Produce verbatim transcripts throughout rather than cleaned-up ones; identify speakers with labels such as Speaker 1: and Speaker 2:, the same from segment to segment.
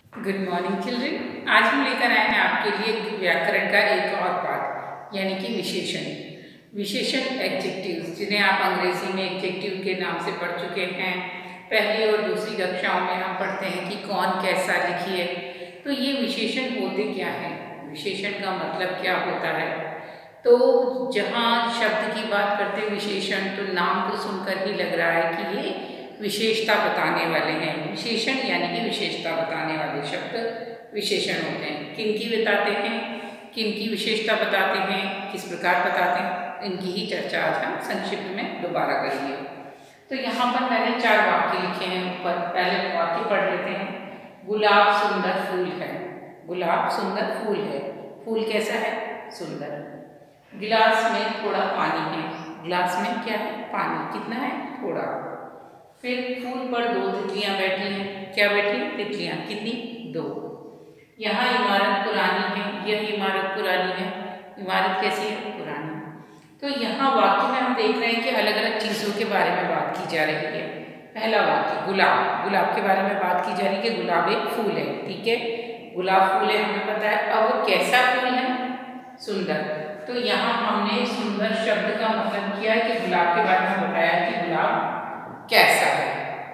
Speaker 1: Good morning children. आज हम लेकर आए हैं आपके लिए व्याकरण का एक और पाठ यानी कि विशेषण। विशेषण एडजेक्टिव्स, जिन्हें आप अंग्रेजी में एडजेक्टिव के नाम से पढ़ चुके हैं। पहली और दूसरी कक्षाओं में हम पढ़ते हैं कि कौन कैसा लिखिए। तो ये विशेषण होते क्या हैं, विशेषण का मतलब क्या होता है। तो जहाँ शब्द की बात करते हैं विशेषण, तो नाम को सुनकर ही लग रहा है कि ये विशेषता बताने वाले हैं। विशेषण यानी कि विशेषता बताने वाले शब्द विशेषण होते हैं। किन की बताते हैं, किन की विशेषता बताते हैं, किस प्रकार बताते हैं, इनकी ही चर्चा आज हम संक्षिप्त में दोबारा करेंगे। तो यहाँ पर मैंने चार वाक्य लिखे हैं ऊपर। पहले वाक्य पढ़ लेते हैं। गुलाब सुंदर फूल है। गुलाब सुंदर फूल है। फूल कैसा है? सुंदर। गिलास में थोड़ा पानी है। गिलास में क्या है? पानी। कितना है? थोड़ा। फिर फूल पर दो तितलियां बैठी हैं। क्या बैठी? तितलियां। कितनी? दो। यहाँ इमारत पुरानी है। यह इमारत पुरानी है। इमारत कैसी है? पुरानी। तो यहाँ वाक्य में हम देख रहे हैं कि अलग अलग चीज़ों के बारे में बात की जा रही है। पहला वाक्य गुलाब, गुलाब के बारे में बात की जा रही है कि गुलाब एक फूल है। ठीक है, गुलाब फूल है, हमें पता है। अब वो कैसा फूल है? सुंदर। तो यहाँ हमने सुंदर शब्द का मतलब किया है कि गुलाब के बारे में बताया कि गुलाब कैसा है।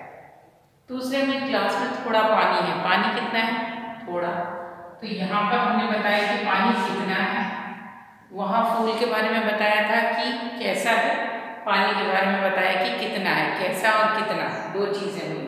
Speaker 1: दूसरे में ग्लास में थोड़ा पानी है। पानी कितना है? थोड़ा। तो यहाँ पर हमने बताया कि पानी कितना है। वहाँ फूल के बारे में बताया था कि कैसा है, पानी के बारे में बताया कि कितना है। कैसा और कितना, दो चीजें हुई।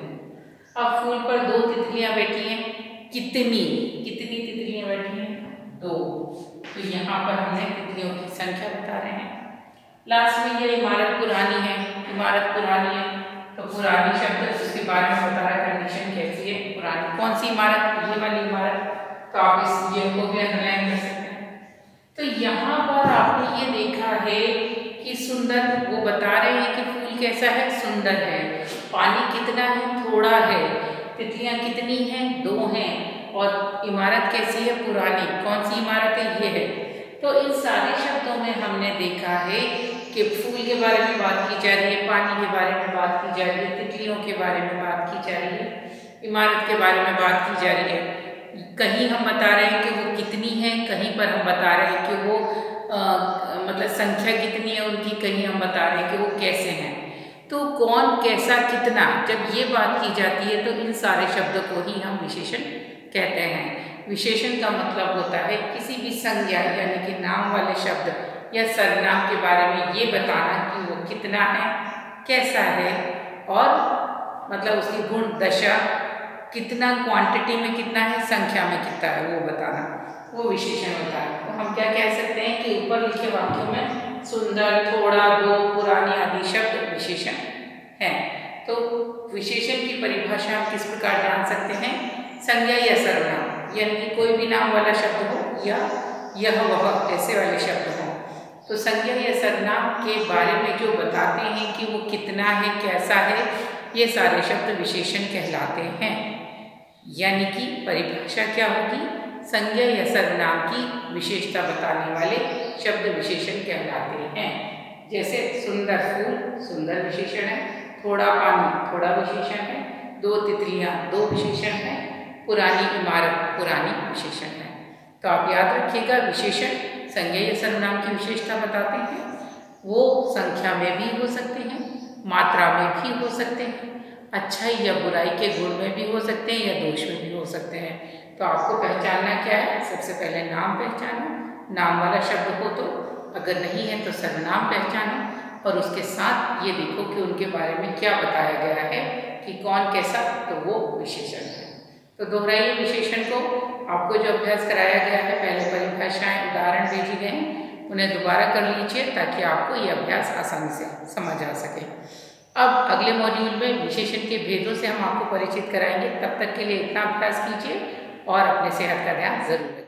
Speaker 1: अब फूल पर दो तितलियां बैठी हैं। कितनी? कितनी तितलियां बैठी हैं? दो। तो यहाँ पर हमने तितलियों की संख्या बता रहे हैं। लास्ट में ये इमारत पुरानी है। इमारत पुरानी है तो पुरानी शब्द उसके बारे में बता रहा है। कंडीशन कैसी है? पुरानी। कौन सी इमारत? ये वाली इमारत। तो आप इस ये को भी अंडरलाइन कर सकते हैं। तो यहाँ पर आपने ये देखा है कि सुंदर, वो बता रहे हैं कि फूल कैसा है? सुंदर है। पानी कितना है? थोड़ा है। तितलियां कितनी हैं? दो हैं। और इमारत कैसी है? पुरानी। कौन सी इमारत है? ये है। तो इन सारे शब्दों में हमने देखा है कि फूल के बारे में बात की जा रही है, पानी के बारे में बात की जा रही है, तितलियों के बारे में बात की जा रही है, इमारत के बारे में बात की जा रही है। कहीं हम बता रहे हैं कि वो कितनी है, कहीं पर हम बता रहे हैं कि वो आ, मतलब संख्या कितनी है उनकी, कहीं हम बता रहे हैं कि वो कैसे हैं। तो कौन, कैसा, कितना, जब ये बात की जाती है तो इन सारे शब्दों को ही हम विशेषण कहते हैं। विशेषण का मतलब होता है किसी भी संज्ञा यानी कि नाम वाले शब्द या सर्वनाम के बारे में ये बताना कि वो कितना है, कैसा है, और मतलब उसकी गुण दशा, कितना क्वांटिटी में कितना है, संख्या में कितना है, वो बताना, वो विशेषण होता है। तो हम क्या कह सकते हैं कि ऊपर लिखे वाक्यों में सुंदर, थोड़ा, दो, पुरानी आदि शब्द विशेषण हैं। तो विशेषण की परिभाषा हम किस प्रकार जान सकते हैं? संज्ञा या सर्वनाम, यानी कि कोई भी नाम वाला शब्द हो या यह वह ऐसे वाले शब्द हो। तो संज्ञा या सर्वनाम के बारे में जो बताते हैं कि वो कितना है, कैसा है, ये सारे शब्द विशेषण कहलाते हैं। यानी कि परिभाषा क्या होगी? संज्ञा या सर्वनाम की विशेषता बताने वाले शब्द विशेषण कहलाते हैं। जैसे सुंदर फूल, सुंदर विशेषण है। थोड़ा पानी, थोड़ा विशेषण है। दो तितलियां, दो विशेषण है। पुरानी इमारत, पुरानी विशेषण है। तो आप याद रखिएगा, विशेषण संज्ञा या सर्वनाम की विशेषता बताते हैं। वो संख्या में भी हो सकते हैं, मात्रा में भी हो सकते हैं, अच्छाई या बुराई के गुण में भी हो सकते हैं, या दोष में भी हो सकते हैं। तो आपको पहचानना क्या है? सबसे पहले नाम पहचानो। नाम वाला शब्द हो तो, अगर नहीं है तो सर्वनाम पहचानो, और उसके साथ ये देखो कि उनके बारे में क्या बताया गया है कि कौन कैसा, तो वो विशेषण है। तो दोहराइए विशेषण को। आपको जो अभ्यास कराया गया है, पहले परिभाषाएं, उदाहरण भेजे गए हैं, उन्हें दोबारा कर लीजिए ताकि आपको ये अभ्यास आसानी से समझ आ सके। अब अगले मॉड्यूल में विशेषण के भेदों से हम आपको परिचित कराएंगे। तब तक के लिए इतना अभ्यास कीजिए और अपने सेहत का ध्यान जरूर रखिए।